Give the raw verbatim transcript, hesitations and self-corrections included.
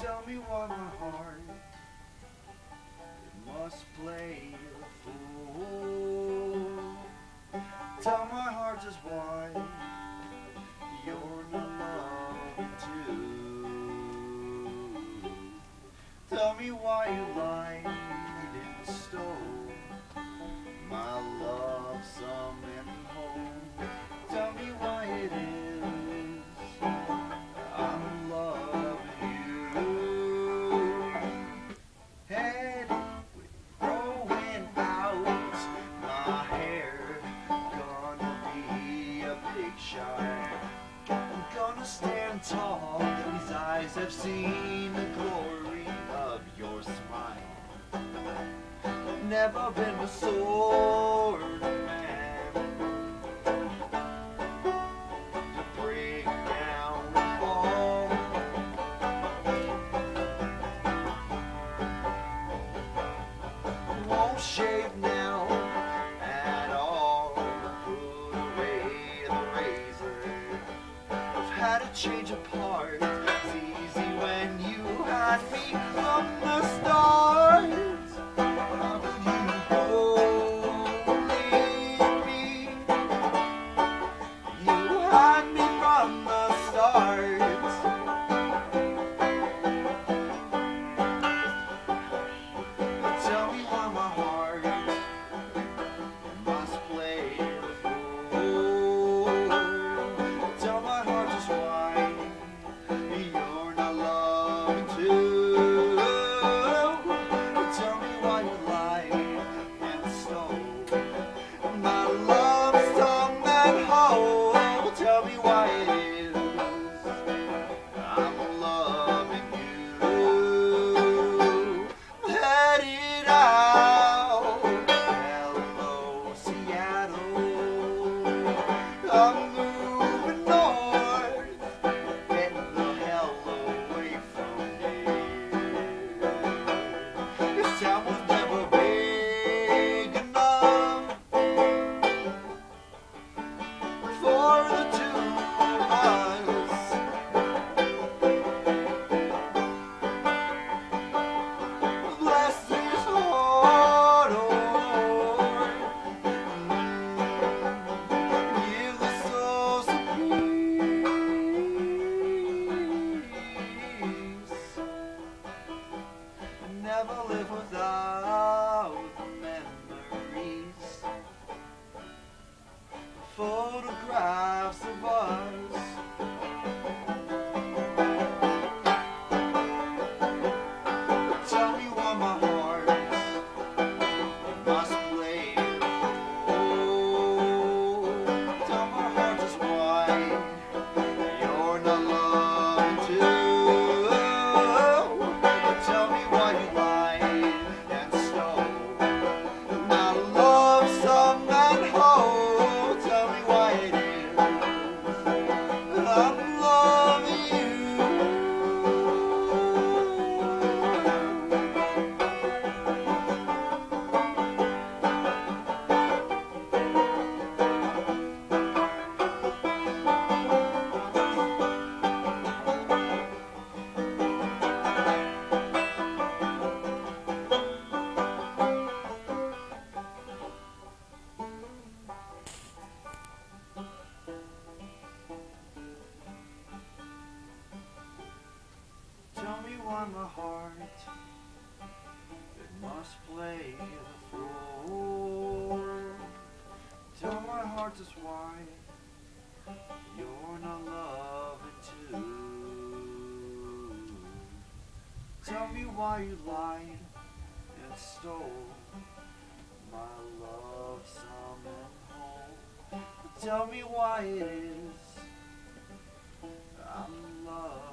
Tell me why my heart it must play the fool. Tell my heart just why you're not loving too. Tell me why you lied and stole my love some empty home. Tell me why it is I'm loving you. Head growing out, my hair gonna be a big shine. I'm gonna stand tall, these eyes have seen the glory of your smile. Never been a sword man to break down and fall. Won't shave now at all, put away the razor. I've had a change of heart, it's easy when you had me from the start. How could you go leave me? You had me from the start. Tell me why my heart must play the fool. Tell my heart just why you're not loving too. Tell me why you lied and stole my love, song and hope. Tell me why it is I'm loving you. Headed out, hello Seattle. I'm moving north, getting the hell away from here. This town was never big enough for the two of us. Bless this heart, Lord. Give the soul some peace. Never live without the memories, photographs of us. Tell me why my heart it must play the fool. Tell my heart just why you're not loving too. Tell me why you lied and stole my love, song and hope. Tell me why it is I'm loving you. Tell me why my heart it must play the fool. Tell my heart just why you're not loving too. Tell me why you lied and stole my love, some and home. Tell me why it is I'm loving